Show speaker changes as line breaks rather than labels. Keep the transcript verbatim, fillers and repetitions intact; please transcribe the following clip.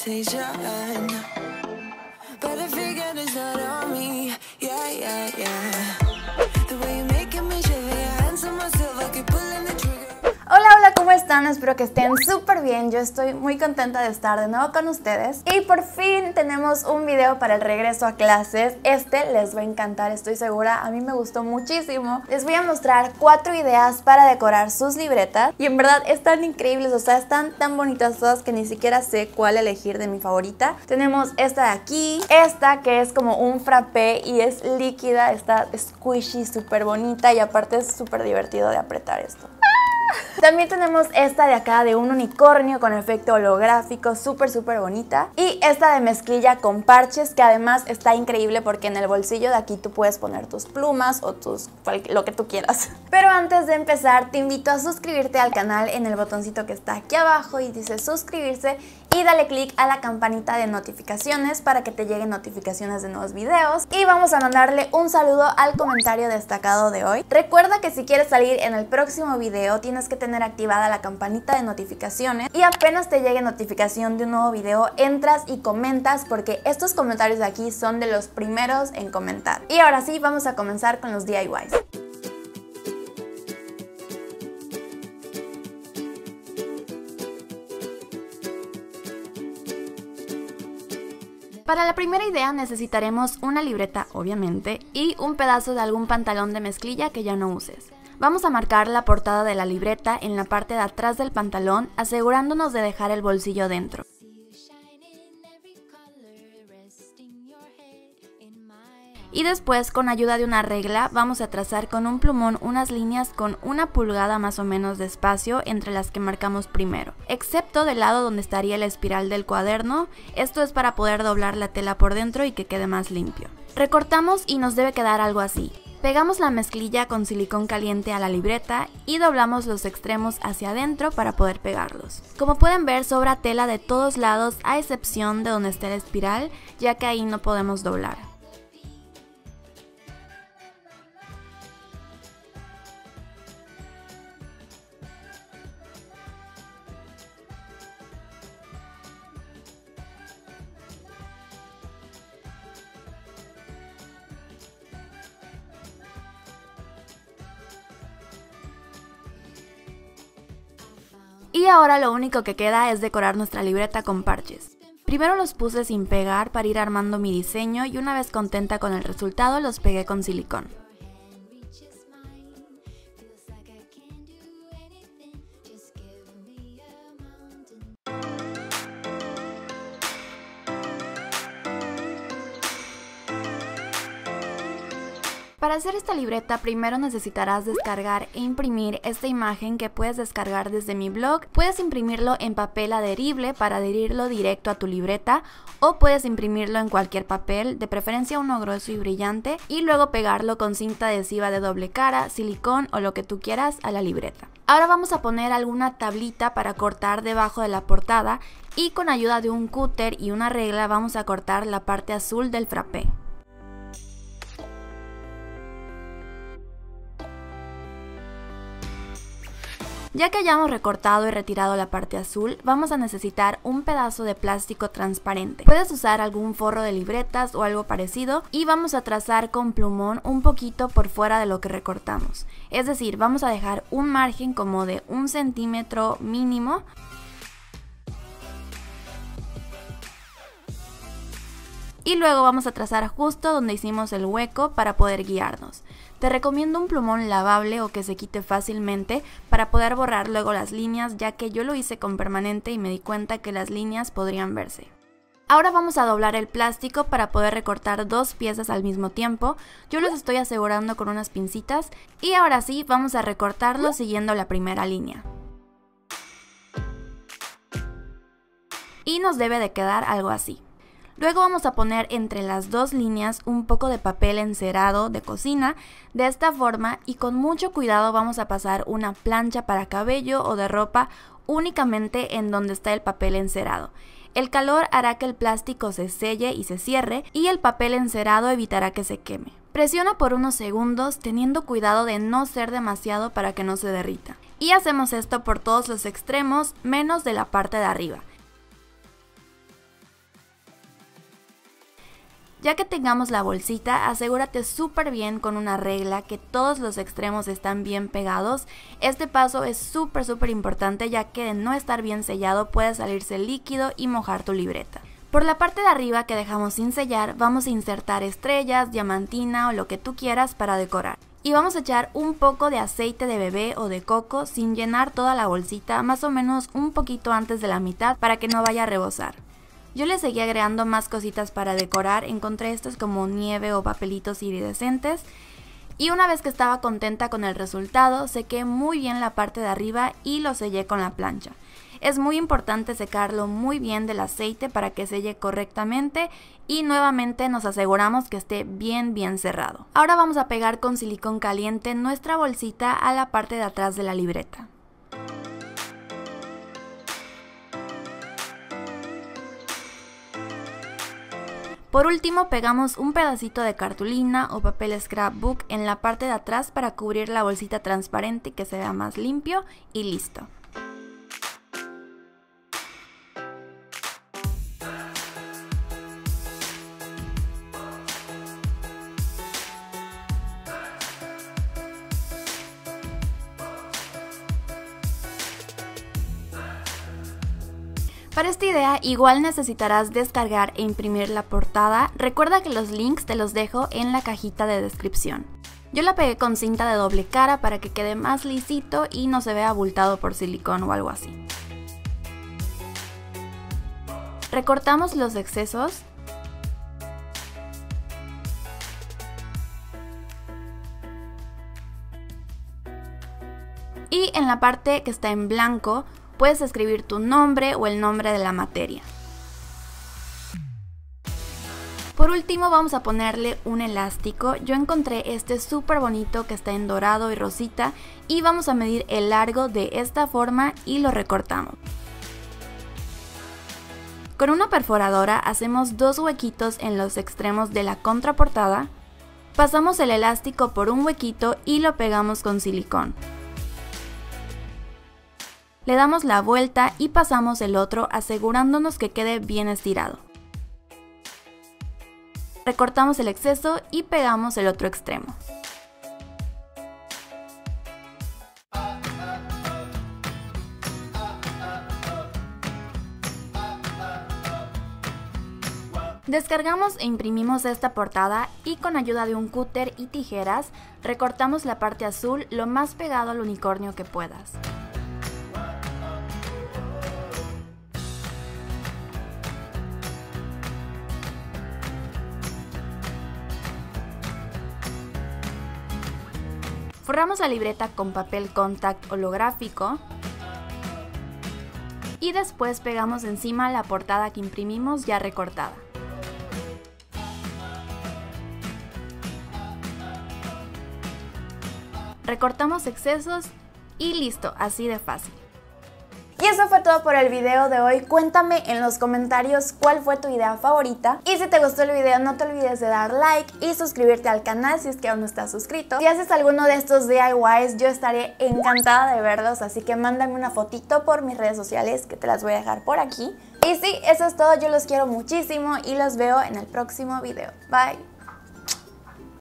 temptation. But I figured it's not on me. Yeah, yeah, yeah. The way you're making me shiver, your hands on myself, I keep pulling the trigger.
Hola, hola, ¿cómo están? Espero que estén súper bien. Yo estoy muy contenta de estar de nuevo con ustedes. Y por fin tenemos un video para el regreso a clases. Este les va a encantar, estoy segura. A mí me gustó muchísimo. Les voy a mostrar cuatro ideas para decorar sus libretas. Y en verdad están increíbles, o sea, están tan bonitas todas que ni siquiera sé cuál elegir de mi favorita. Tenemos esta de aquí, esta que es como un frappé y es líquida. Está squishy, súper bonita y aparte es súper divertido de apretar esto. También tenemos esta de acá de un unicornio con efecto holográfico, súper súper bonita. Y esta de mezclilla con parches, que además está increíble porque en el bolsillo de aquí tú puedes poner tus plumas o tus lo que tú quieras. Pero antes de empezar te invito a suscribirte al canal en el botoncito que está aquí abajo y dice suscribirse. Y dale click a la campanita de notificaciones para que te lleguen notificaciones de nuevos videos. Y vamos a mandarle un saludo al comentario destacado de hoy. Recuerda que si quieres salir en el próximo video tienes que tener activada la campanita de notificaciones. Y apenas te llegue notificación de un nuevo video, entras y comentas porque estos comentarios de aquí son de los primeros en comentar. Y ahora sí, vamos a comenzar con los D I Ys. Para la primera idea necesitaremos una libreta, obviamente, y un pedazo de algún pantalón de mezclilla que ya no uses. Vamos a marcar la portada de la libreta en la parte de atrás del pantalón, asegurándonos de dejar el bolsillo dentro. Y después, con ayuda de una regla, vamos a trazar con un plumón unas líneas con una pulgada más o menos de espacio entre las que marcamos primero, excepto del lado donde estaría la espiral del cuaderno. Esto es para poder doblar la tela por dentro y que quede más limpio. Recortamos y nos debe quedar algo así. Pegamos la mezclilla con silicón caliente a la libreta y doblamos los extremos hacia adentro para poder pegarlos. Como pueden ver, sobra tela de todos lados a excepción de donde esté la espiral, ya que ahí no podemos doblar. Y ahora lo único que queda es decorar nuestra libreta con parches. Primero los puse sin pegar para ir armando mi diseño y una vez contenta con el resultado los pegué con silicón. Para hacer esta libreta primero necesitarás descargar e imprimir esta imagen que puedes descargar desde mi blog. Puedes imprimirlo en papel adherible para adherirlo directo a tu libreta o puedes imprimirlo en cualquier papel, de preferencia uno grueso y brillante, y luego pegarlo con cinta adhesiva de doble cara, silicón o lo que tú quieras a la libreta. Ahora vamos a poner alguna tablita para cortar debajo de la portada y con ayuda de un cúter y una regla vamos a cortar la parte azul del frappé. Ya que hayamos recortado y retirado la parte azul, vamos a necesitar un pedazo de plástico transparente. Puedes usar algún forro de libretas o algo parecido y vamos a trazar con plumón un poquito por fuera de lo que recortamos. Es decir, vamos a dejar un margen como de un centímetro mínimo. Y luego vamos a trazar justo donde hicimos el hueco para poder guiarnos. Te recomiendo un plumón lavable o que se quite fácilmente para poder borrar luego las líneas, ya que yo lo hice con permanente y me di cuenta que las líneas podrían verse. Ahora vamos a doblar el plástico para poder recortar dos piezas al mismo tiempo. Yo los estoy asegurando con unas pincitas y ahora sí vamos a recortarlo siguiendo la primera línea. Y nos debe de quedar algo así. Luego vamos a poner entre las dos líneas un poco de papel encerado de cocina, de esta forma, y con mucho cuidado vamos a pasar una plancha para cabello o de ropa únicamente en donde está el papel encerado. El calor hará que el plástico se selle y se cierre y el papel encerado evitará que se queme. Presiona por unos segundos teniendo cuidado de no ser demasiado para que no se derrita. Y hacemos esto por todos los extremos menos de la parte de arriba. Ya que tengamos la bolsita, asegúrate súper bien con una regla que todos los extremos están bien pegados. Este paso es súper súper importante, ya que de no estar bien sellado puede salirse líquido y mojar tu libreta. Por la parte de arriba que dejamos sin sellar, vamos a insertar estrellas, diamantina o lo que tú quieras para decorar. Y vamos a echar un poco de aceite de bebé o de coco sin llenar toda la bolsita, más o menos un poquito antes de la mitad para que no vaya a rebosar. Yo le seguí agregando más cositas para decorar, encontré estos como nieve o papelitos iridescentes. Y una vez que estaba contenta con el resultado, sequé muy bien la parte de arriba y lo sellé con la plancha. Es muy importante secarlo muy bien del aceite para que selle correctamente y nuevamente nos aseguramos que esté bien bien cerrado. Ahora vamos a pegar con silicón caliente nuestra bolsita a la parte de atrás de la libreta. Por último, pegamos un pedacito de cartulina o papel scrapbook en la parte de atrás para cubrir la bolsita transparente y que se vea más limpio y listo. Para esta idea igual necesitarás descargar e imprimir la portada. Recuerda que los links te los dejo en la cajita de descripción. Yo la pegué con cinta de doble cara para que quede más lisito y no se vea abultado por silicón o algo así. Recortamos los excesos. Y en la parte que está en blanco, puedes escribir tu nombre o el nombre de la materia. Por último vamos a ponerle un elástico. Yo encontré este súper bonito que está en dorado y rosita y vamos a medir el largo de esta forma y lo recortamos. Con una perforadora hacemos dos huequitos en los extremos de la contraportada, pasamos el elástico por un huequito y lo pegamos con silicón. Le damos la vuelta y pasamos el otro asegurándonos que quede bien estirado. Recortamos el exceso y pegamos el otro extremo. Descargamos e imprimimos esta portada y con ayuda de un cúter y tijeras recortamos la parte azul lo más pegado al unicornio que puedas. Forramos la libreta con papel contact holográfico y después pegamos encima la portada que imprimimos ya recortada. Recortamos excesos y listo, así de fácil. Y eso fue todo por el video de hoy. Cuéntame en los comentarios cuál fue tu idea favorita. Y si te gustó el video, no te olvides de dar like y suscribirte al canal si es que aún no estás suscrito. Si haces alguno de estos D I Ys, yo estaré encantada de verlos. Así que mándame una fotito por mis redes sociales que te las voy a dejar por aquí. Y sí, eso es todo. Yo los quiero muchísimo y los veo en el próximo video. Bye.